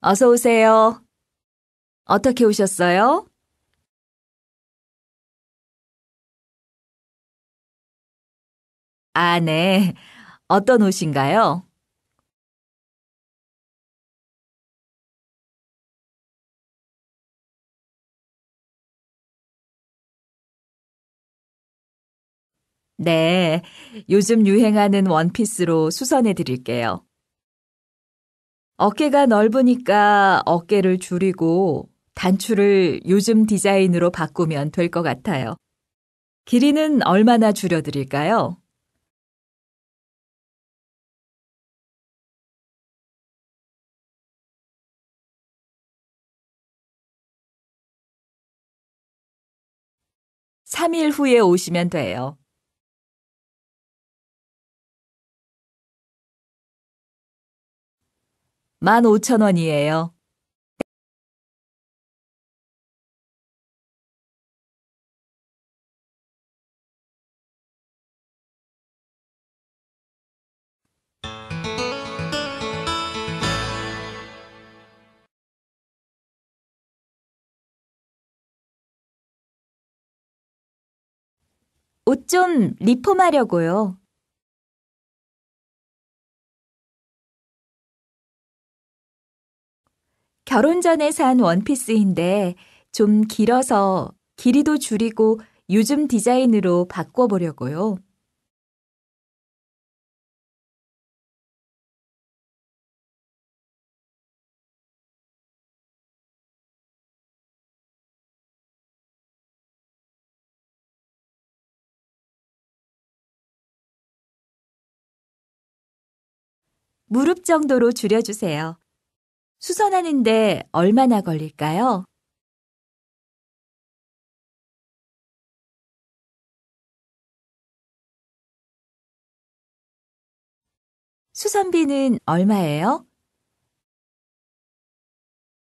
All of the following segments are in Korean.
어서 오세요. 어떻게 오셨어요? 아, 네. 어떤 옷인가요? 네. 요즘 유행하는 원피스로 수선해 드릴게요. 어깨가 넓으니까 어깨를 줄이고 단추를 요즘 디자인으로 바꾸면 될 것 같아요. 길이는 얼마나 줄여 드릴까요? 3일 후에 오시면 돼요. 15,000원이에요. 옷 좀 리폼하려고요. 결혼 전에 산 원피스인데 좀 길어서 길이도 줄이고 요즘 디자인으로 바꿔보려고요. 무릎 정도로 줄여주세요. 수선하는데 얼마나 걸릴까요? 수선비는 얼마예요?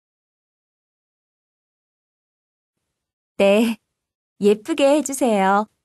네, 예쁘게 해주세요.